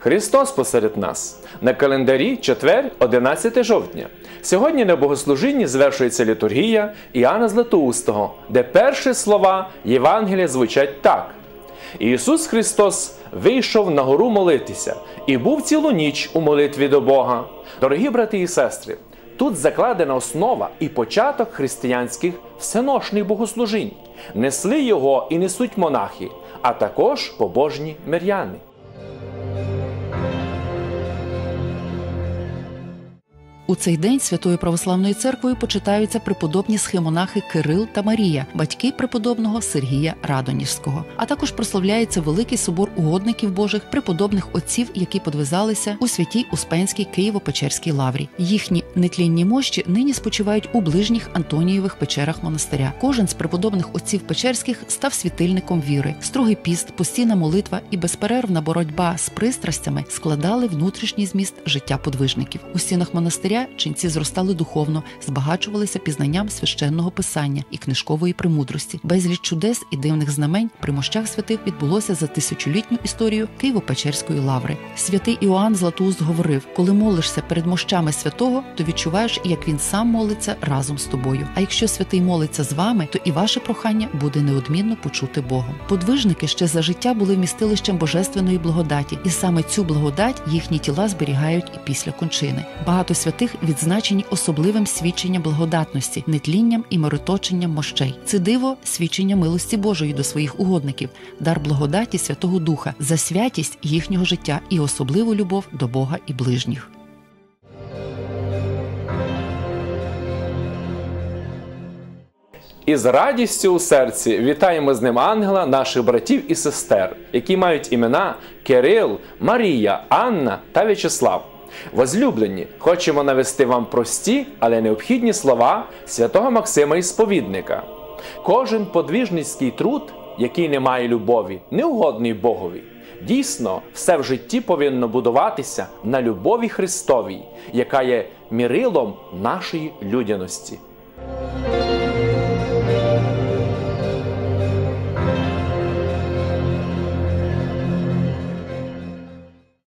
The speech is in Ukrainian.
Христос посеред нас. На календарі четвер, 11 жовтня. Сьогодні на богослужінні звершується літургія Іоанна Златоустого, де перші слова Євангелія звучать так. Ісус Христос вийшов на гору молитися і був цілу ніч у молитві до Бога. Дорогі брати і сестри, тут закладена основа і початок християнських всеношних богослужінь. Несли його і несуть монахи, а також побожні миряни. У цей день Святою Православною Церквою почитаються преподобні схимонахи Кирил та Марія, батьки преподобного Сергія Радоніжського. А також прославляється Великий собор угодників Божих преподобних отців, які подвизалися у Святій Успенській Києво-Печерській лаврі. Їхні нетлінні мощі нині спочивають у ближніх Антонієвих печерах монастиря. Кожен з преподобних отців печерських став світильником віри. Строгий піст, постійна молитва і безперервна боротьба з пристрастями складали внутрішній зміст життя подвижників. У стінах монастиря ченці зростали духовно, збагачувалися пізнанням священного писання і книжкової премудрості. Безліч чудес і дивних знамень при мощах святих відбулося за тисячолітню історію Києво-Печерської лаври. Святий Іоанн Златоуст говорив: коли молишся перед мощами святого, то відчуваєш, як він сам молиться разом з тобою. А якщо святий молиться з вами, то і ваше прохання буде неодмінно почути Богом. Подвижники ще за життя були вмістилищем божественної благодаті, і саме цю благодать їхні тіла зберігають і після кончини. Багато святих відзначені особливим свідченням благодатності, нетлінням і мироточенням мощей. Це диво – свідчення милості Божої до своїх угодників, дар благодаті Святого Духа за святість їхнього життя і особливу любов до Бога і ближніх. І з радістю у серці вітаємо з ним ангела наших братів і сестер, які мають імена Кирил, Марія, Анна та В'ячеслав. Возлюблені, хочемо навести вам прості, але необхідні слова святого Максима Ісповідника. Кожен подвижницький труд, який не має любові, не угодний Богові. Дійсно, все в житті повинно будуватися на любові Христовій, яка є мірилом нашої людяності.